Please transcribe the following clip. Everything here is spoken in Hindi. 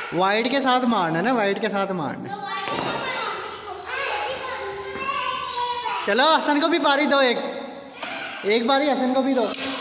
वाइट के साथ मारना ना, वाइट के साथ मारना। चलो हसन को भी पारी दो, एक बारी हसन को भी दो।